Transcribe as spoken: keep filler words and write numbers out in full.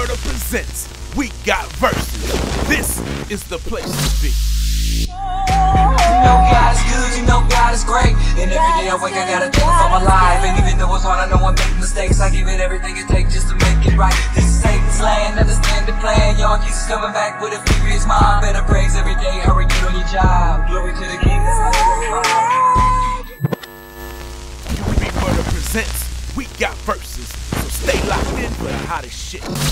UBMurda presents We Got Verses. This is the place to be. You know God is good, you know God is great. And every day I wake I gotta thank Him for my life. And even though it's hard, I know I make mistakes. I give it everything it takes just to make it right. This is Satan's land, understand the plan. Y'all keeps coming back with a furious mind. Better praise every day, hurry get on your job. Glory to the King, that's my UBMurda presents We Got Verses. So stay locked in for the hottest shit.